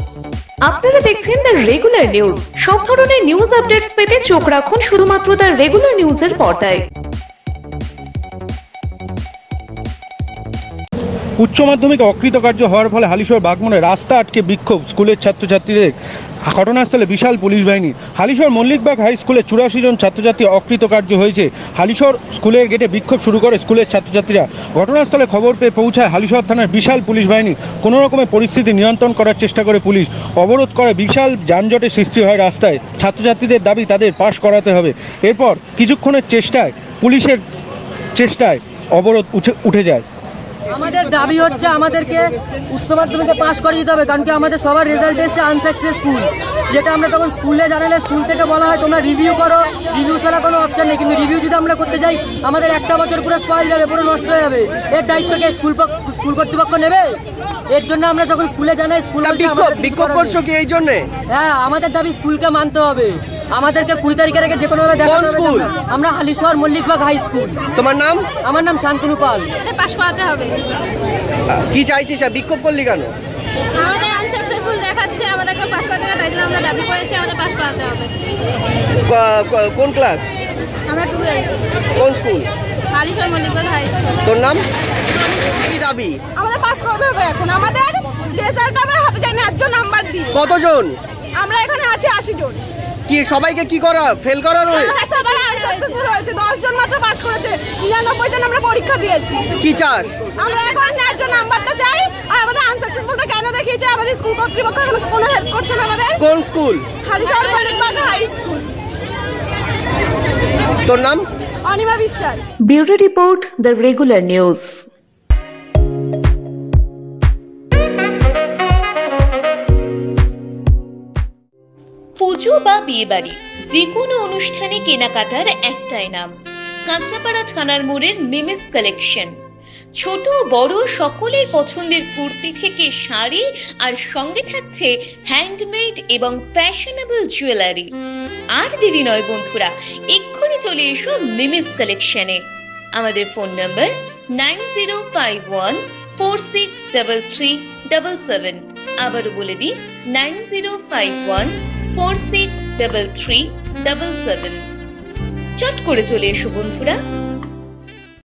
আপনারা দেখছেন the regular news. সব ধরনের নিউজ আপডেটস পেতে চোখ রাখুন শুধুমাত্র দ্য রেগুলার নিউজের পর্দায়। উচ্চ মাধ্যমিকে অকৃতকার্য হওয়ার ফলে হালিশহর বাগমনে রাস্তা আটকে বিক্ষোভ স্কুলের ছাত্রছাত্রীদের। ঘটনাস্থলে বিশাল পুলিশ বাহিনী। হালিশহর মল্লিকবাগ হাই স্কুলে 84 জন ছাত্রছাত্রী অকৃতকার্য হয়েছে। হালিশহর স্কুলের গেটে বিক্ষোভ শুরু করে স্কুলের ছাত্রছাত্রীরা। ঘটনাস্থলে খবর পেয়ে পৌঁছায় হালিশহর থানার বিশাল পুলিশ বাহিনী। কোনো রকমের পরিস্থিতি নিয়ন্ত্রণ করার চেষ্টা করে পুলিশ। অবরোধ করে বিশাল যানজটের সৃষ্টি হয় রাস্তায়। ছাত্রছাত্রীদের দাবি তাদের পাশ করাতে হবে। এরপর কিছুক্ষণের চেষ্টায় পুলিশের চেষ্টায় অবরোধ উঠে যায়। আমাদের দাবি হচ্ছে আমাদেরকে উচ্চ মাধ্যমিকে পাস করে দিতে হবে, কারণ কি আমাদের সবার রেজাল্ট এসছে আনসাকসেসফুল। যেটা আমরা তখন স্কুলে জানালে স্কুল থেকে বলা হয় তোমরা রিভিউ করো, রিভিউ ছাড়া কোনো অপশন নেই। কিন্তু রিভিউ যদি আমরা করতে যাই আমাদের একটা বছর পুরো স্পয়েল যাবে, পুরো নষ্ট হয়ে যাবে। এর দায়িত্বকে স্কুল কর্তৃপক্ষ নেবে। এর জন্য আমরা যখন স্কুলে জানাই স্কুল বিক্ষোভ করছো কি এই জন্য? হ্যাঁ, আমাদের দাবি স্কুলকে মানতে হবে। আমাদেরকে 20 তারিখের আগে যে কোনোভাবে দেখাতে হবে। স্কুল আমরা হালিশহর মল্লিকবাগ হাই স্কুল। তোমার নাম? আমার নাম শান্তনু পাল। আমাদের পাস করাতে হবে। কি চাইছিস? বিক্ষোভ করলি কেন? আমাদের আনসাকসেসফুল দেখাচ্ছে, আমাদেরকে পাস করাতে হবে, তাই জন্য আমরা দাবি করেছি আমাদের পাস করাতে হবে। কোন ক্লাস? আমরা 12। কোন school? Halisahar Mallikbag high school. তোর নাম? কি দাবি? আমাদের পাস করাতে হবে। এখন আমাদের রেজাল্ট আমরা হাতে যাই না, 1 নাম্বার দিই। কতজন? আমরা এখানে আছি 80 জন। কি সবাইকে কি করা ফেল করা রয়েছে? হ্যাঁ, সবাই আনসাকসেসফুল হয়েছে। 10 জন মাত্র পাস করেছে। 99 জন আমরা পরীক্ষা দিয়েছি। কি চাস? আমরা এখন 1 নাম্বারটা চাই। আর আমাদের আনসাকসেসফুলটা কেন দেখিয়েছে আমাদের স্কুল কর্তৃপক্ষ কোনো হেল্প করছে না আমাদের। কোন school? Halisahar Mallikbag high school. তোর নাম? Anima Biswas. Bureau report the regular news. Puja বা বিয়েবাড়ি যে কোনো অনুষ্ঠানে কেনাকাটার একটাই নাম, কাঁচাপাড়া থানার মোড়ের মিমিস কালেকশন। ছোট বড় সকলের পছন্দের কুর্তি থেকে শাড়ি, আর সঙ্গে থাকছে হ্যান্ডমেড এবং ফ্যাশনেবল জুয়েলারি। আর দেরি নয় বন্ধুরা, এক্ষুনি চলে এসো মিমিস কালেকশনে। আমাদের ফোন নাম্বার 9051463377। আবারও বলে দিই 9051463377। চট করে চলে এসো বন্ধুরা।